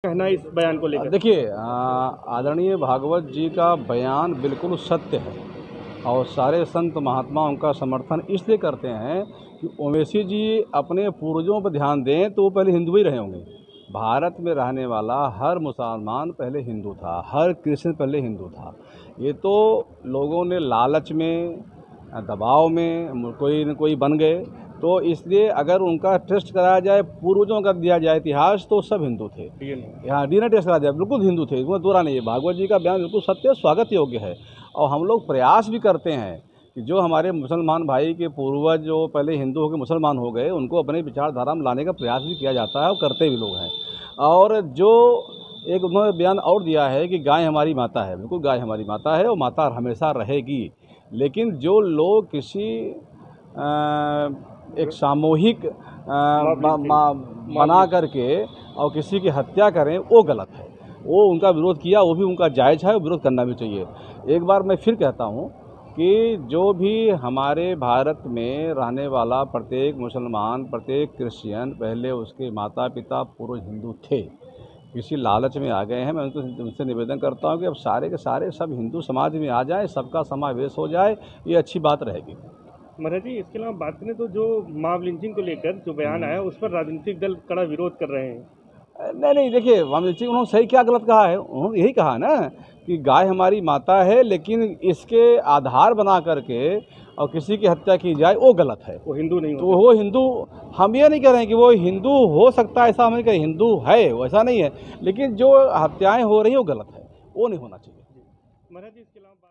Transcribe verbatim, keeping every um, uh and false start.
कहना है इस बयान को लेकर? देखिए, आदरणीय भागवत जी का बयान बिल्कुल सत्य है और सारे संत महात्मा उनका समर्थन इसलिए करते हैं कि ओवैसी जी अपने पूर्वजों पर ध्यान दें तो वो पहले हिंदू ही रहे होंगे। भारत में रहने वाला हर मुसलमान पहले हिंदू था, हर क्रिश्चियन पहले हिंदू था। ये तो लोगों ने लालच में, दबाव में कोई न कोई बन गए, तो इसलिए अगर उनका टेस्ट कराया जाए, पूर्वजों का दिया जाए इतिहास, तो सब हिंदू थे। यहाँ डी एन ए टेस्ट कराया जाए, बिल्कुल हिंदू थे, इसमें दोहरा नहीं है। भागवत जी का बयान बिल्कुल सत्य, स्वागत योग्य है। और हम लोग प्रयास भी करते हैं कि जो हमारे मुसलमान भाई के पूर्वज जो पहले हिंदू होकर मुसलमान हो गए, उनको अपने विचारधारा में लाने का प्रयास भी किया जाता है और करते भी लोग हैं। और जो एक उन्होंने बयान और दिया है कि गाय हमारी माता है, बिल्कुल गाय हमारी माता है और माता हमेशा रहेगी। लेकिन जो लोग किसी आ, एक सामूहिक बना करके और किसी की हत्या करें, वो गलत है। वो उनका विरोध किया, वो भी उनका जायज़ है, विरोध करना भी चाहिए। एक बार मैं फिर कहता हूँ कि जो भी हमारे भारत में रहने वाला प्रत्येक मुसलमान, प्रत्येक क्रिश्चियन, पहले उसके माता पिता पूर्व हिंदू थे, किसी लालच में आ गए हैं। मैं उनको उनसे निवेदन करता हूँ कि अब सारे के सारे सब हिंदू समाज में आ जाएं, सबका समावेश हो जाए, ये अच्छी बात रहेगी। महाराज जी, इसके अलावा बात करें तो जो मॉब लिंचिंग को लेकर जो बयान आया, उस पर राजनीतिक दल कड़ा विरोध कर रहे हैं। नहीं नहीं, देखिए, मॉब लिंचिंग उन्होंने सही क्या गलत कहा है? उन्होंने यही कहा ना कि गाय हमारी माता है, लेकिन इसके आधार बना करके और किसी की हत्या की जाए, वो गलत है। वो हिंदू नहीं तो वो हिंदू, हम ये नहीं कह रहे हैं कि वो हिंदू हो सकता है, ऐसा हम नहीं कह रहे। हिंदू है, वैसा नहीं है, लेकिन जो हत्याएं हो रही हैं वो गलत है, वो नहीं होना चाहिए। महाराज जी, इसके अलावा